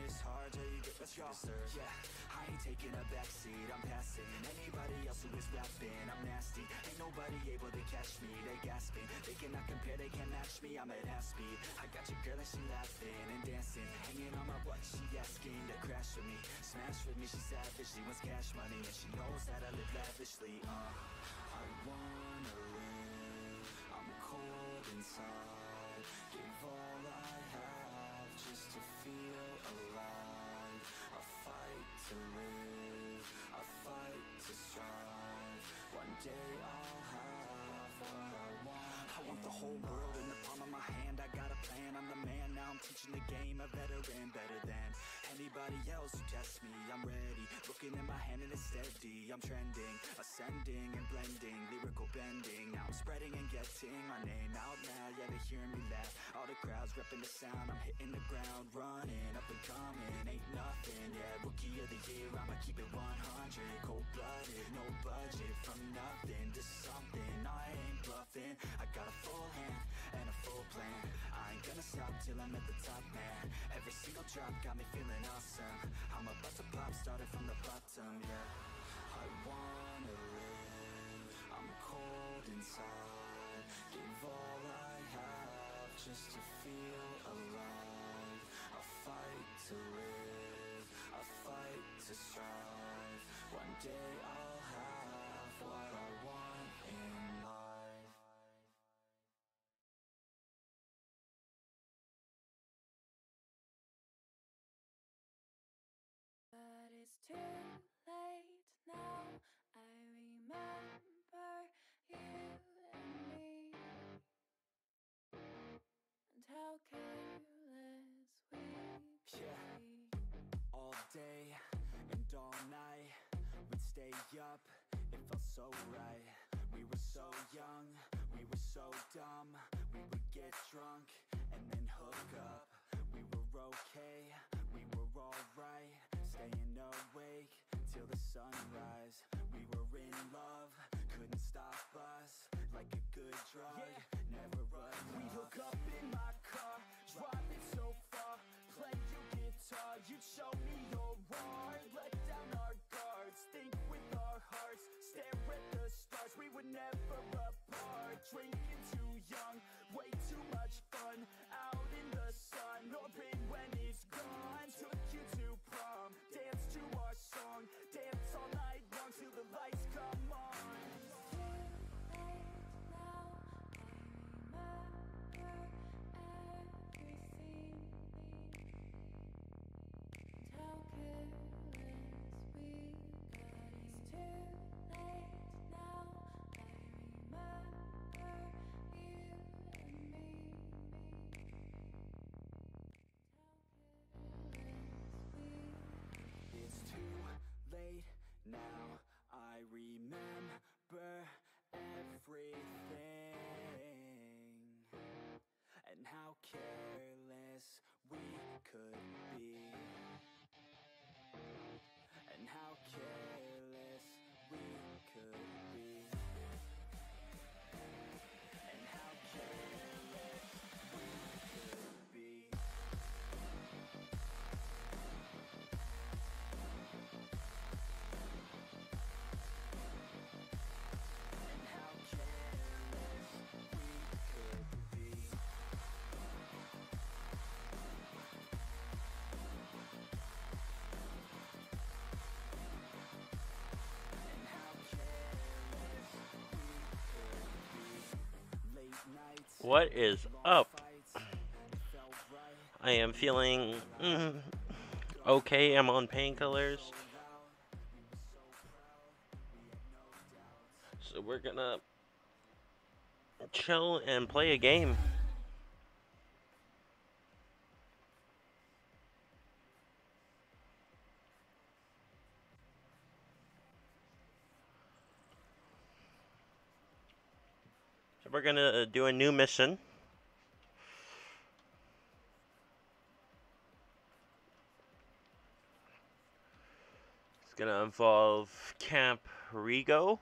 this hard till you get what you deserve. Yeah, I ain't taking a backseat, I'm passing anybody else who is rapping. I'm nasty, ain't nobody able to catch me. They gasping, they cannot compare, they can't match me. I'm at half speed, I got your girl and she laughing and dancing, hanging on my butt, she asking to crash with me, smash with me. She savage, she wants cash money, and she knows that I live lavishly. I wanna live, I'm cold inside, give all I have just to feel alive. I fight to live, I fight to strive. One day I'll have what I want. I want the whole world in the palm of my hand. I got a plan, I'm the man. Now I'm teaching the game, a veteran, better than anybody else who tests me. I'm ready, looking in my hand and it's steady. I'm trending, ascending and blending, lyrical bending. Now I'm spreading and getting my name out now. Yeah, they hearing me laugh, all the crowds repping the sound. I'm hitting the ground running, up and coming, ain't nothing. Yeah, rookie of the year, I'ma keep it 100. Cold-blooded, no budget, from nothing to something. I ain't bluffing, I got a full hand and a full plan. I ain't gonna stop till I'm at the top, man. Every single drop got me feeling awesome. I'm about to pop, started from the bottom, yeah. I wanna live, I'm cold inside, give all I have just to feel alive. I fight to live, I fight to strive. One day I'll have what I want in life. But it's too late now. I remember you and me, and how careless we could be. All day and all night, we'd stay up, it felt so right. We were so young, we were so dumb. We would get drunk and then hook up. We were okay, we were alright, staying awake till the sunrise. We were in love, couldn't stop us, like a good drug, never enough. We'd hook up in my car, driving so far, play your guitar, you'd show me your art. Let down our guards, think with our hearts, stare at the stars. We were never apart, drinking too young, way too much fun, out in the sun, orbit when it's gone. Took you to prom, dance to our song, dance all night long till the lights come on. It's too late now, I remember everything, and how careless we could be, and how careless we could be, and how careless we could be. And how careless we could be. And how careless we could be. Late nights, What is long up? fights, it felt right. I am feeling okay. I'm on painkillers, so we're gonna chill and play a game. So we're gonna do a new mission. It's gonna involve Camp Rigo.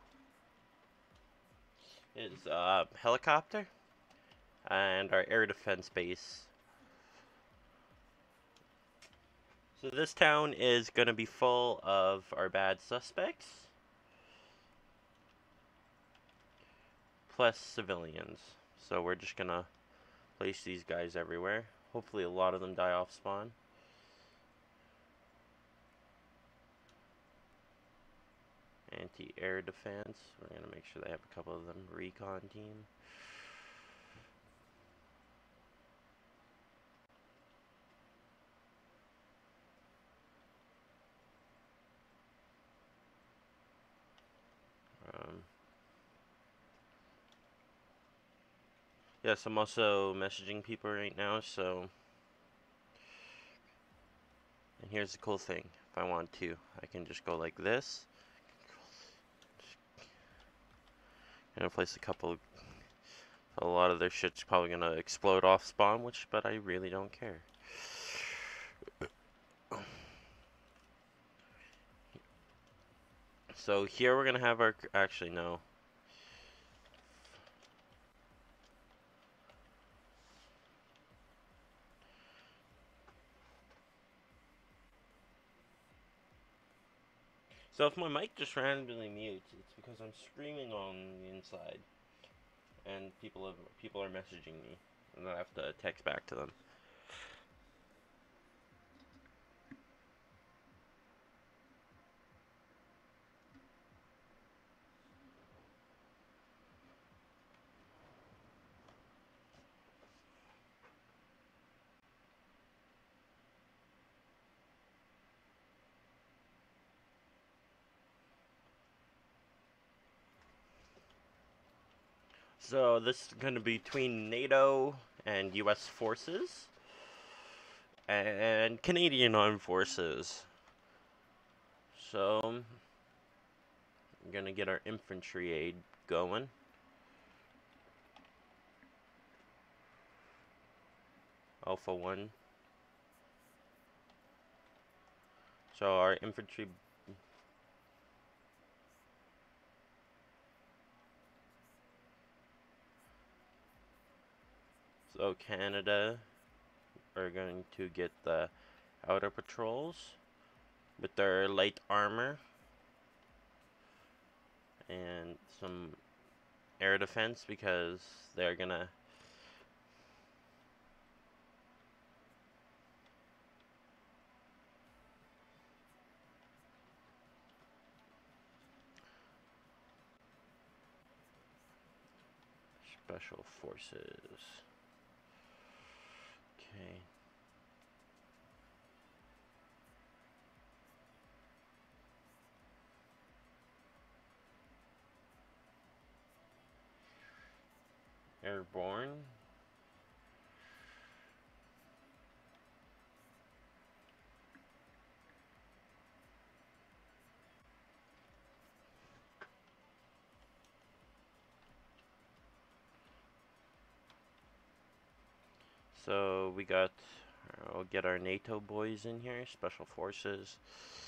It's a helicopter and our air defense base. So this town is gonna be full of our bad suspects, plus civilians. So we're just gonna place these guys everywhere. Hopefully a lot of them die off spawn. Anti-air defense. We're gonna make sure they have a couple of them. Recon team. Yes, I'm also messaging people right now, so... And here's the cool thing. If I want to, I can just go like this. I'm gonna place a lot of their shit's probably gonna explode off spawn, but I really don't care. So here we're gonna have our, actually no. So if my mic just randomly mutes, it's because I'm screaming on the inside, and people are messaging me, and I have to text back to them. So this is going to be between NATO and U.S. forces and Canadian armed forces. So I'm going to get our infantry aid going. Alpha 1. So our infantry... So Canada are going to get the outer patrols with their light armor and some air defense because they're gonna special forces. Okay. Airborne. So we got, I'll get our NATO boys in here, special forces.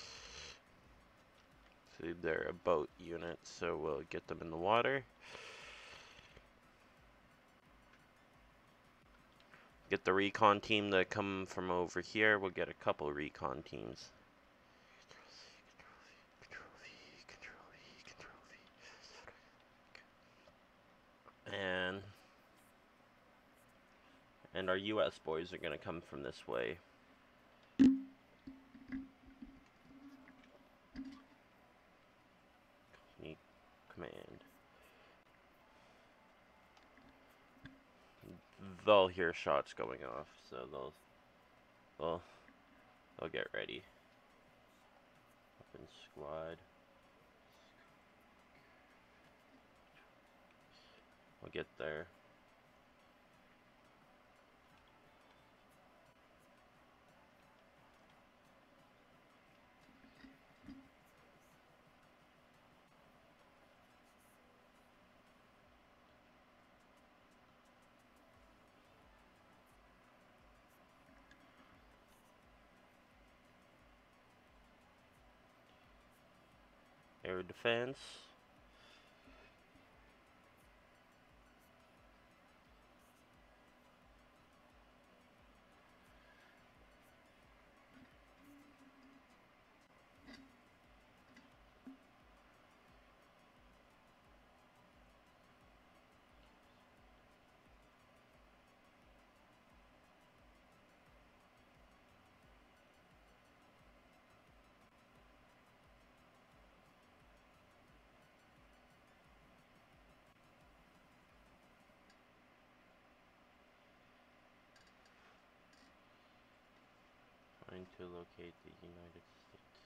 So they're a boat unit, so we'll get them in the water. Get the recon team that come from over here. We'll get a couple recon teams. And our US boys are gonna come from this way. Need command. They'll hear shots going off, so they'll get ready. Open squad. We'll get there. Air defense. trying to locate the United States.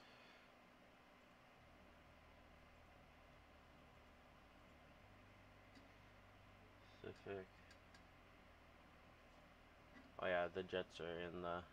Pacific. Oh yeah, the jets are in the...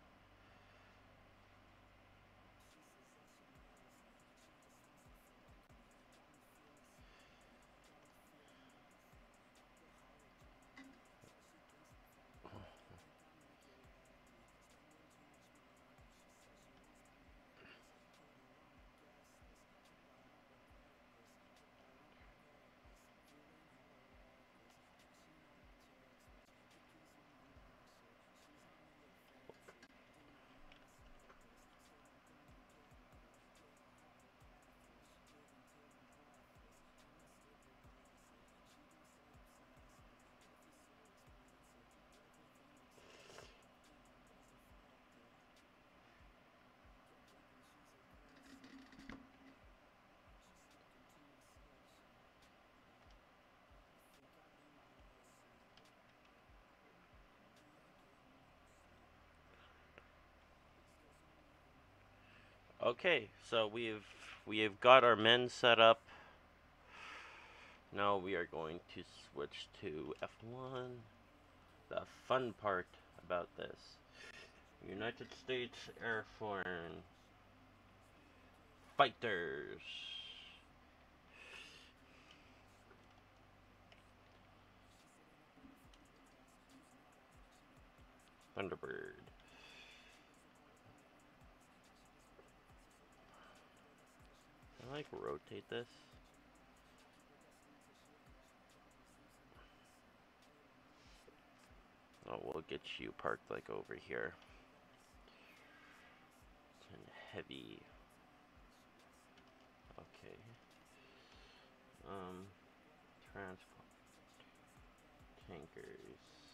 Okay, so we have got our men set up. Now we are going to switch to F1. The fun part about this. United States Air Force fighters. Thunderbird. Can I like rotate this? Oh, we'll get you parked like over here. And heavy. Okay. Transport. Tankers.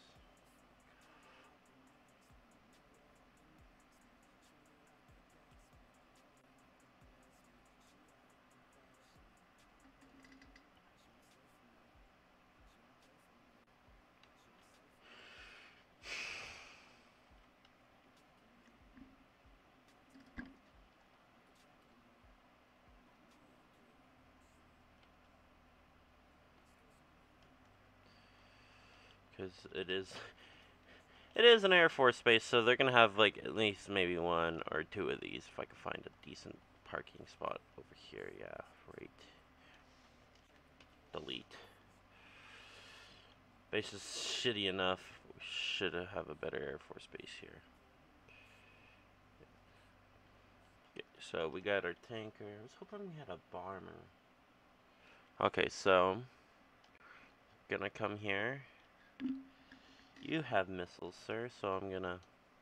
Because it is an Air Force base, so they're gonna have like at least maybe one or two of these if I can find a decent parking spot over here. Yeah, right. Delete. Base is shitty enough. We should have a better Air Force base here. Okay, so we got our tanker. I was hoping we had a bomber. Okay, so gonna come here. You have missiles, sir, so I'm gonna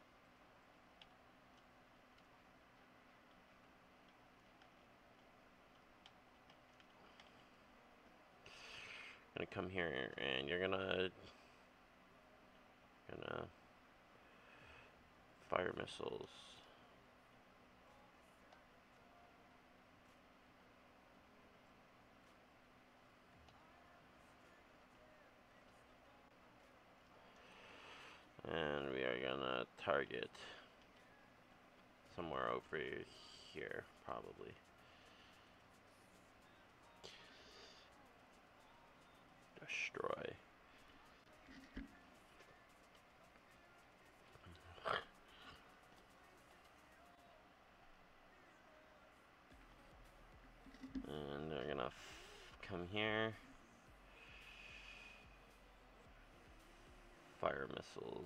come here and you're gonna fire missiles. And we are gonna target somewhere over here, probably. Destroy. And they're gonna come here. Fire missiles.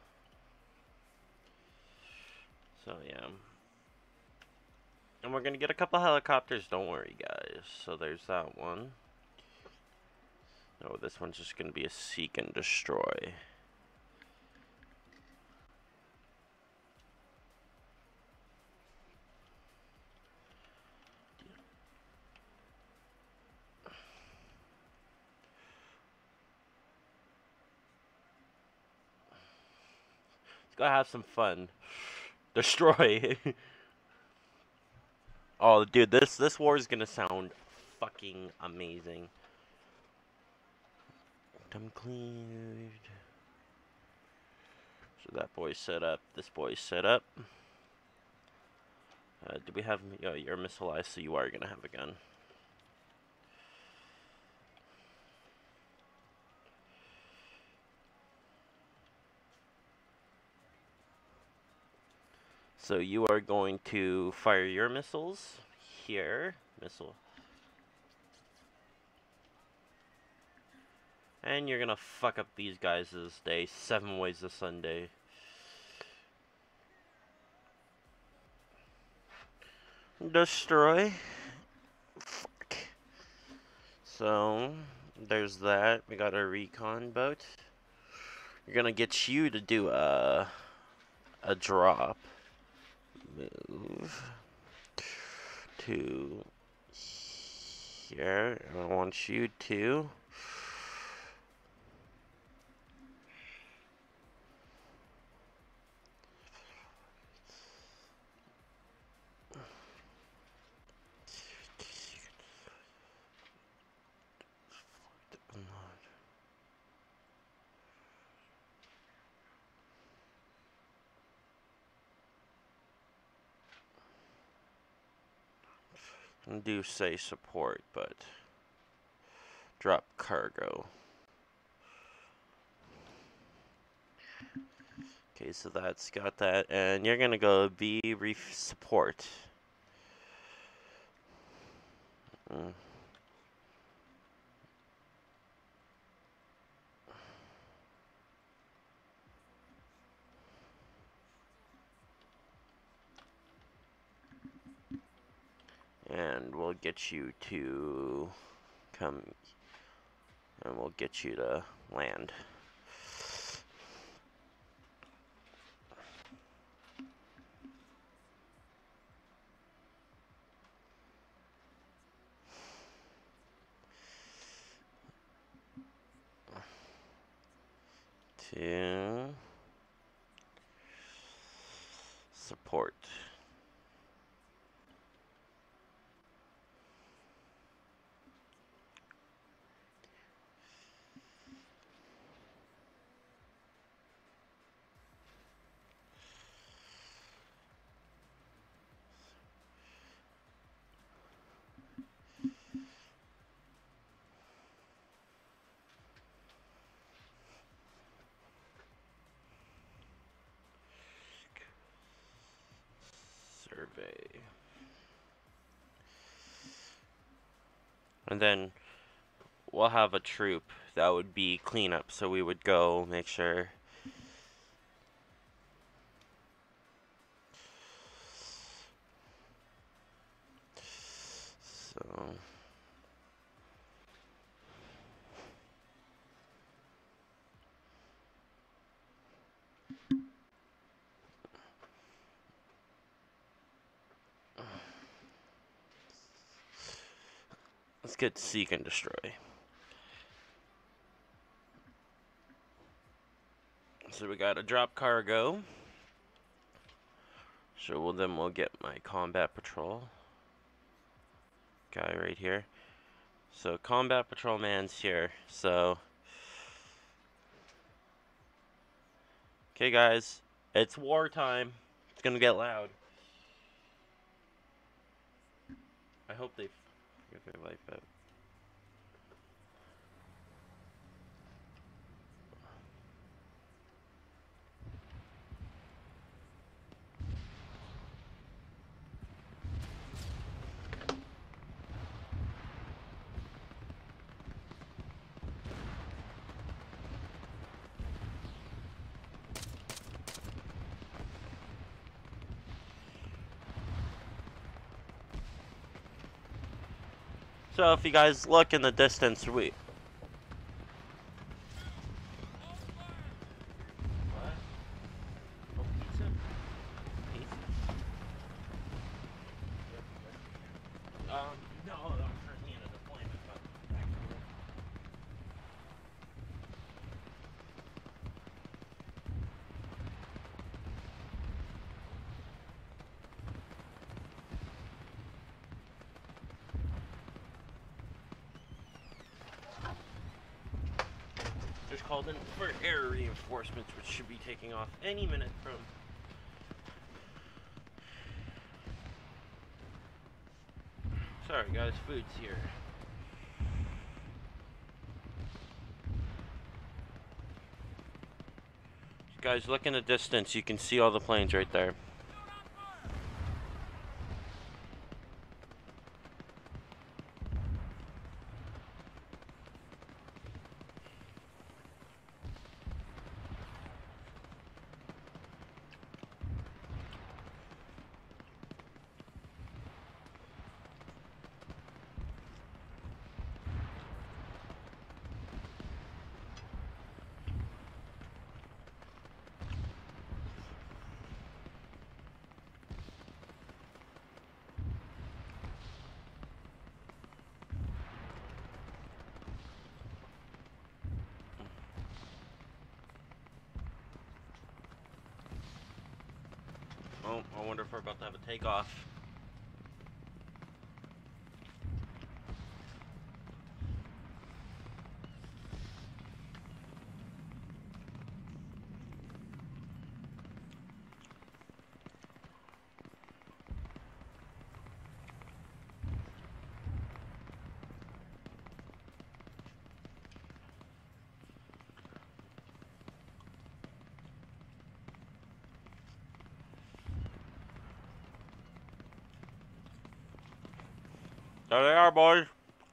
So yeah. And we're gonna get a couple helicopters, don't worry guys. So there's that one. Oh, this one's just gonna be a seek and destroy. Let's go have some fun. Destroy. Oh, dude, this war is gonna sound fucking amazing. Come cleared. So that boy's set up. This boy's set up. Do we have your missilized? So you are gonna have a gun. So you are going to fire your missiles here. Missile. And you're gonna fuck up these guys' day 7 ways to Sunday. Destroy. Fuck. So, there's that. We got our recon boat. You're gonna get you to do a drop. Move to here. I want you to do say support, but drop cargo. Okay, so that's got that, and you're gonna go B reef support. And we'll get you to come, and we'll get you to land. To support. Survey. And then we'll have a troop that would be cleanup, so we would go make sure. So let's get seek and destroy. So we got a drop cargo. So then we'll get my combat patrol guy right here. So combat patrol man's here. So okay, guys, it's wartime. It's gonna get loud. I hope they get their life out. So if you guys look in the distance, we... What? Oh, pizza? Pizza? No, I'm currently in a deployment, but... Just called in for air reinforcements, which should be taking off any minute from Sorry guys, food's here. Guys, look in the distance. You can see all the planes right there. Oh, I wonder if we're about to have a takeoff. There they are, boys.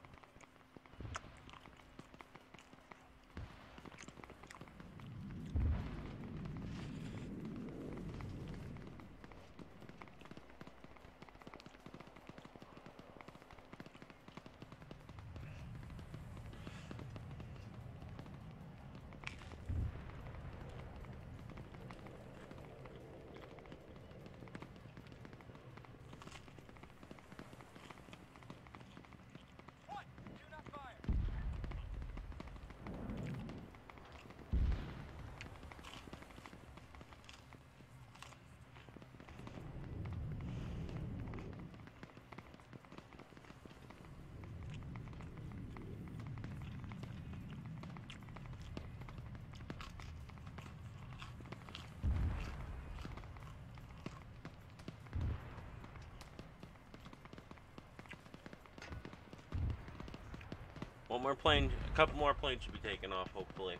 One more plane, a couple more planes should be taking off, hopefully.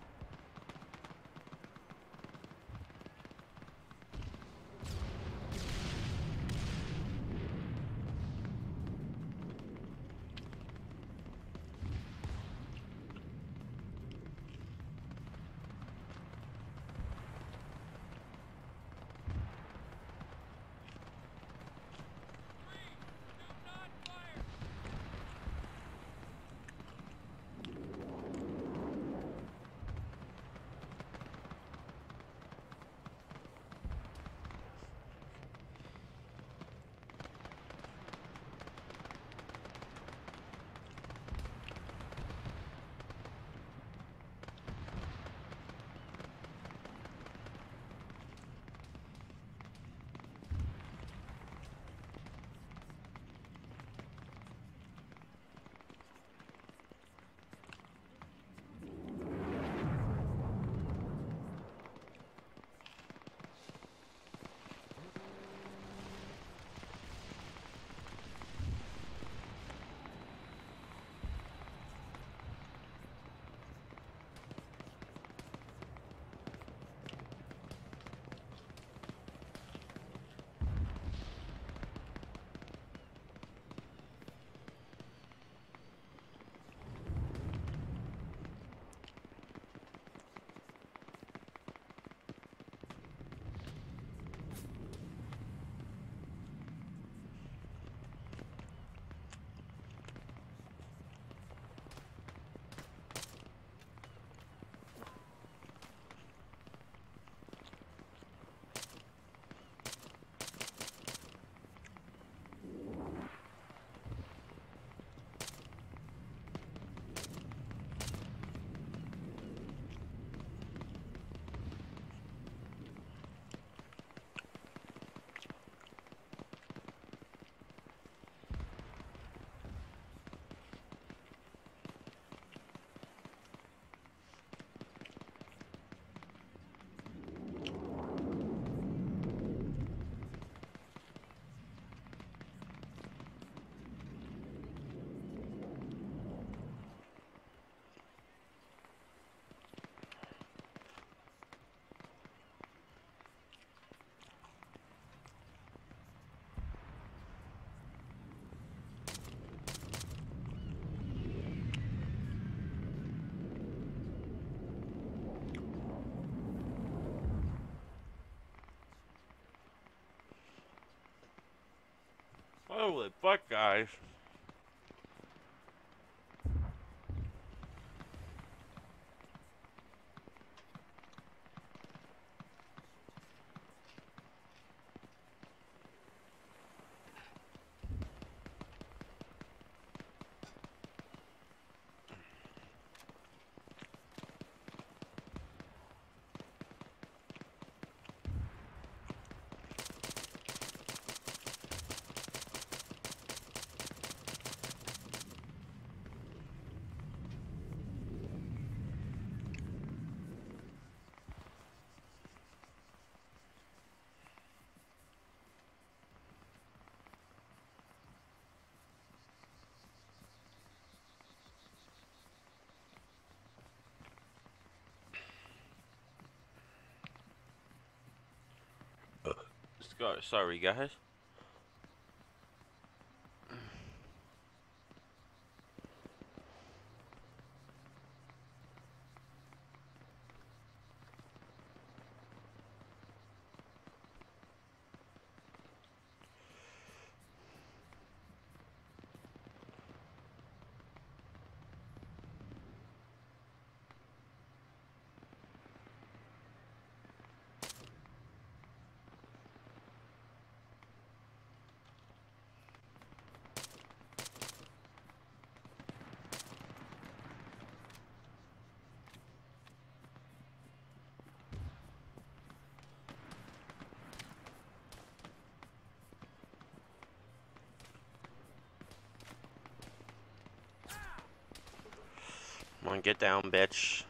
Holy fuck, guys. Sorry, guys. Come on, get down, bitch.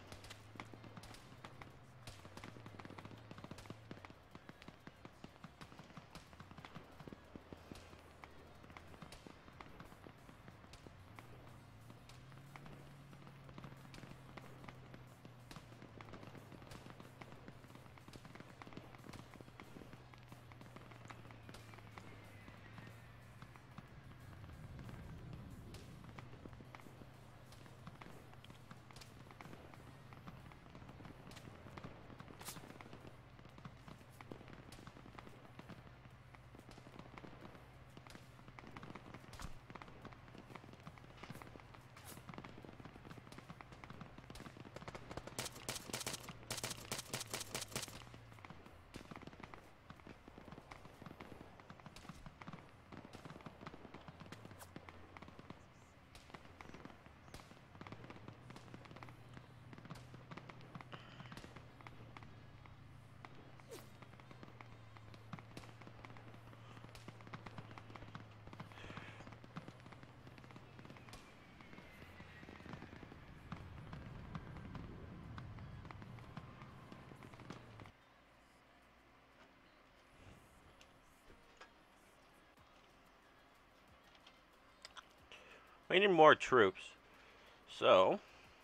We need more troops. So,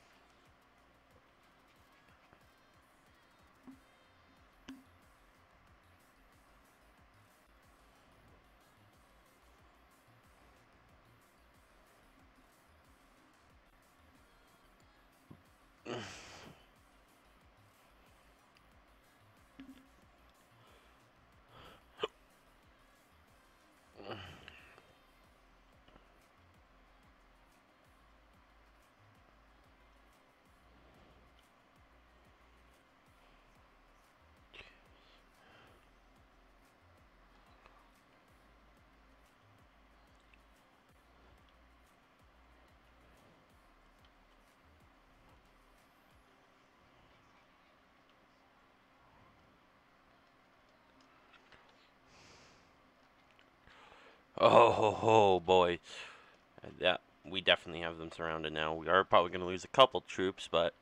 oh boy. Yeah, we definitely have them surrounded now. We are probably going to lose a couple troops, but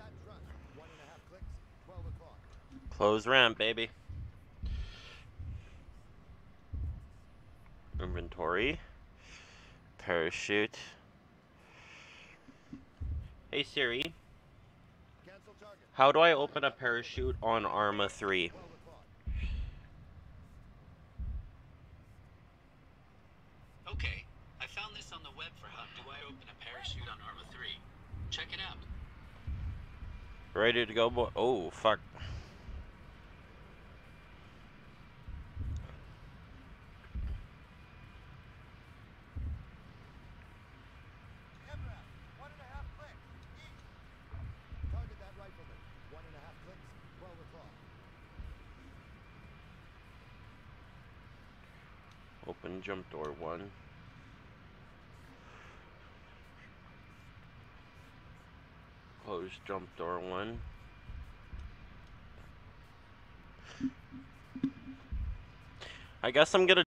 Close ramp, baby. Inventory. Parachute. Hey Siri. How do I open a parachute on Arma 3? Okay, I found this on the web for how do I open a parachute on Arma 3. Check it out. Ready to go, boy? Oh, fuck. Open jump door 1. Close jump door 1. I guess I'm gonna